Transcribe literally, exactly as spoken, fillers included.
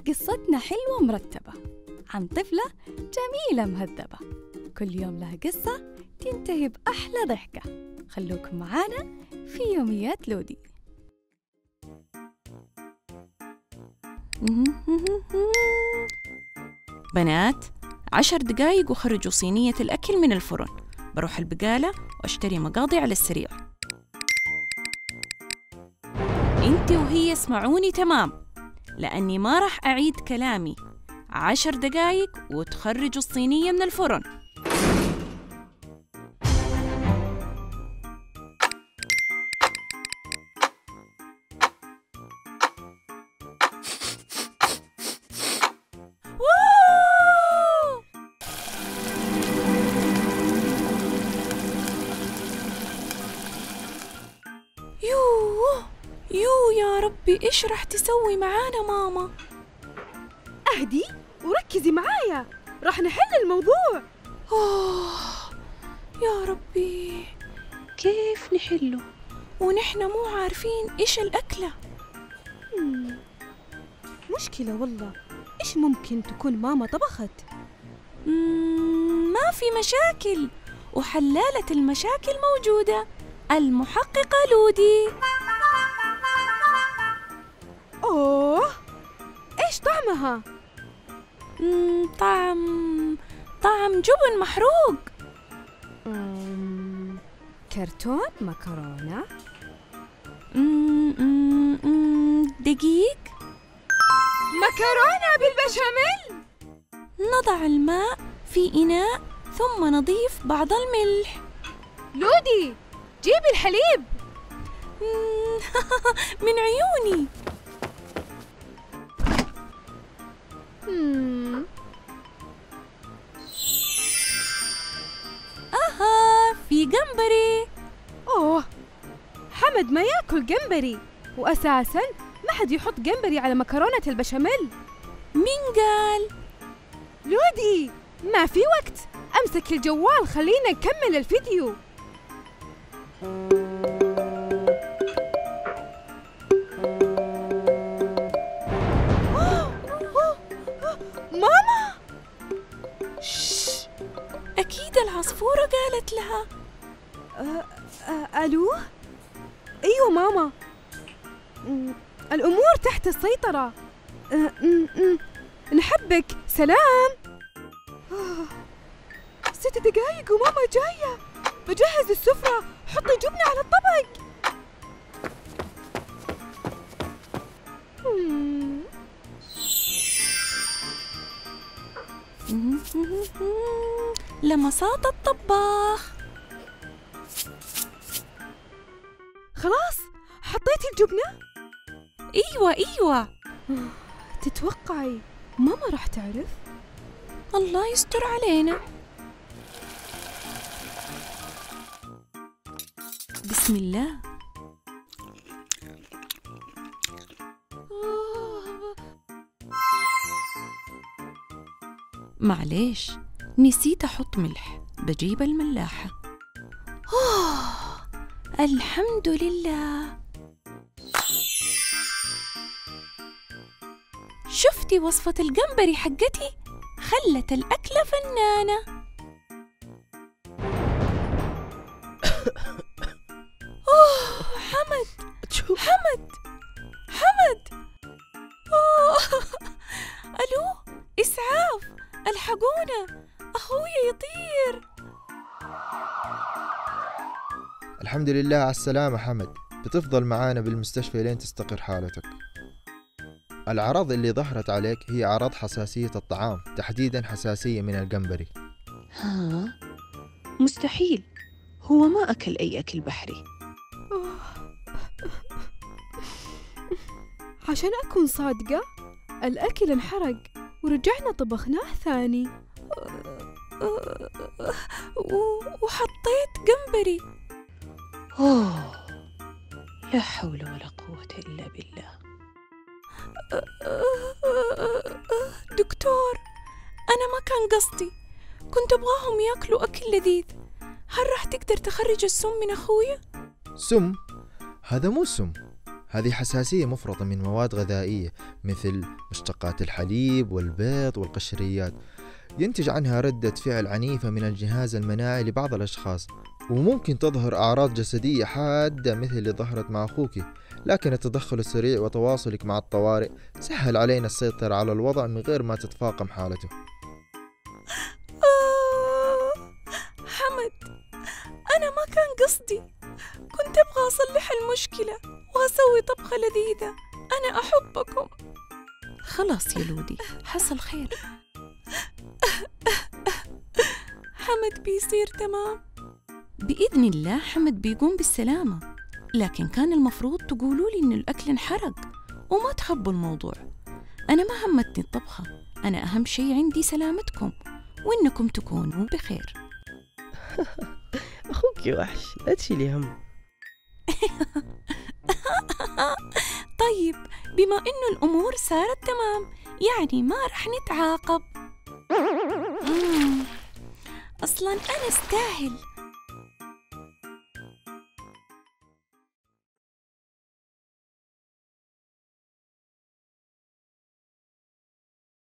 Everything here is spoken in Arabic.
قصتنا حلوة مرتبة عن طفلة جميلة مهذبة، كل يوم لها قصة تنتهي بأحلى ضحكة. خلوكم معانا في يوميات لودي. بنات، عشر دقايق وخرجوا صينية الأكل من الفرن. بروح البقالة واشتري مقاضي على السريع. انتي وهي اسمعوني تمام، لأني ما راح أعيد كلامي. عشر دقايق وتخرجوا الصينية من الفرن. يوه يوه يا ربي، إيش راح تسوي معانا ماما؟ اهدي وركزي معايا، راح نحل الموضوع. آه يا ربي، كيف نحله ونحن مو عارفين إيش الأكلة؟ مم. مشكلة والله. إيش ممكن تكون ماما طبخت؟ مم، ما في مشاكل، وحلالة المشاكل موجودة، المحققة لودي. أوه، إيش طعمها؟ مم، طعم طعم جبن محروق. مم. كرتون مكرونة. مم، مم، مم، دقيق. مكرونة بالبشاميل. نضع الماء في إناء ثم نضيف بعض الملح. لودي، جيبي الحليب. مم، من عيوني. مم. آها، في جمبري. أوه، حمد ما ياكل جمبري، وأساساً ما حد يحط جمبري على مكرونة البشاميل. مين قال؟ لودي، ما في وقت، أمسك الجوال، خلينا نكمل الفيديو. ماما، شش، أكيد العصفورة قالت لها. أه أه ألو؟ أيوة ماما، الأمور تحت السيطرة. أه م -م. نحبك، سلام. أوه. ست دقايق وماما جاية، بجهز السفرة، حطي جبنة على الطبق. لمسات الطباخ. خلاص حطيتي الجبنة؟ ايوه ايوه. تتوقعي ماما راح تعرف؟ الله يستر علينا. بسم الله. معليش، نسيت أحط ملح، بجيب الملاحة. أوه، الحمد لله. شفتي وصفة الجمبري حقتي؟ خلت الأكلة فنانة. أوه، حمد حمد حمد. أوه. ألو، إسعاف، الحقونا، أخويا يطير. الحمد لله على السلامة حمد، بتفضل معانا بالمستشفى لين تستقر حالتك. الأعراض اللي ظهرت عليك هي أعراض حساسية الطعام، تحديدا حساسية من الجمبري. ها؟ مستحيل، هو ما أكل أي أكل بحري. عشان أكون صادقة، الأكل انحرق ورجعنا طبخناه ثاني. وحطيت جمبري. أوه، لا حول ولا قوة إلا بالله. دكتور، أنا ما كان قصدي، كنت أبغاهم يأكلوا أكل لذيذ. هل راح تقدر تخرج السم من أخويا؟ سم؟ هذا مو سم، هذه حساسية مفرطة من مواد غذائية مثل مشتقات الحليب والبيض والقشريات، ينتج عنها ردة فعل عنيفة من الجهاز المناعي لبعض الأشخاص، وممكن تظهر أعراض جسدية حادة مثل اللي ظهرت مع أخوك، لكن التدخل السريع وتواصلك مع الطوارئ سهل علينا السيطرة على الوضع من غير ما تتفاقم حالته. آه حمد، أنا ما كان قصدي، كنت أبغى أصلح المشكلة وأسوي طبخة لذيذة. أنا أحبكم. خلاص يا لودي، حصل خير. حمد بيصير تمام بإذن الله. حمد بيقوم بالسلامة، لكن كان المفروض تقولوا لي إن الأكل انحرق وما تخبوا الموضوع. أنا ما همتني الطبخة، أنا أهم شيء عندي سلامتكم وإنكم تكونوا بخير. أخوك وحش، لا تشيلي هم. طيب، بما إنه الأمور صارت تمام يعني ما رح نتعاقب. أصلاً أنا استاهل